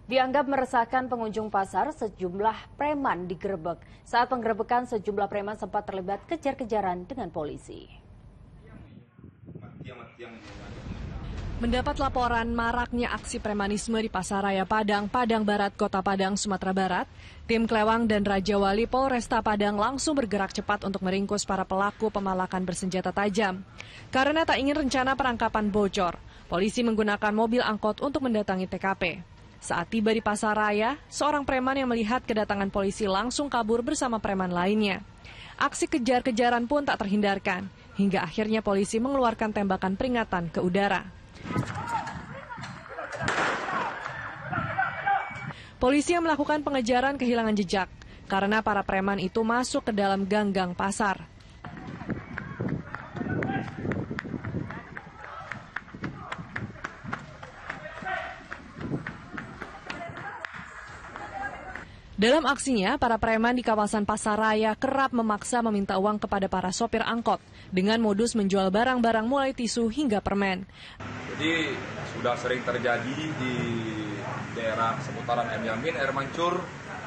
Dianggap meresahkan pengunjung pasar, sejumlah preman digerebek. Saat penggerebekan, sejumlah preman sempat terlibat kejar-kejaran dengan polisi. Mendapat laporan maraknya aksi premanisme di Pasar Raya Padang, Padang Barat, Kota Padang, Sumatera Barat, tim Klewang dan Raja Wali Polresta Padang langsung bergerak cepat untuk meringkus para pelaku pemalakan bersenjata tajam. Karena tak ingin rencana penangkapan bocor, polisi menggunakan mobil angkot untuk mendatangi TKP. Saat tiba di Pasar Raya, seorang preman yang melihat kedatangan polisi langsung kabur bersama preman lainnya. Aksi kejar-kejaran pun tak terhindarkan, hingga akhirnya polisi mengeluarkan tembakan peringatan ke udara. Polisi yang melakukan pengejaran kehilangan jejak karena para preman itu masuk ke dalam gang-gang pasar. Dalam aksinya, para preman di kawasan Pasar Raya kerap memaksa meminta uang kepada para sopir angkot dengan modus menjual barang-barang mulai tisu hingga permen. Jadi sudah sering terjadi di daerah seputaran M. Yamin, Air Mancur,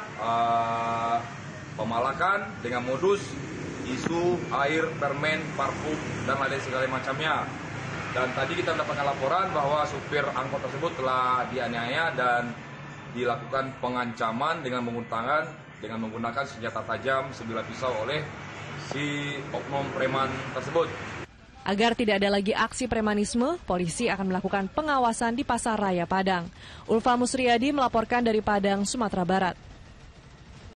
pemalakan dengan modus isu, air, permen, parfum, dan lain segala macamnya. Dan tadi kita mendapatkan laporan bahwa supir angkot tersebut telah dianiaya dan dilakukan pengancaman dengan menggunakan senjata tajam sebilah pisau oleh si oknum preman tersebut. Agar tidak ada lagi aksi premanisme, polisi akan melakukan pengawasan di Pasar Raya Padang. Ulfa Musriyadi melaporkan dari Padang, Sumatera Barat.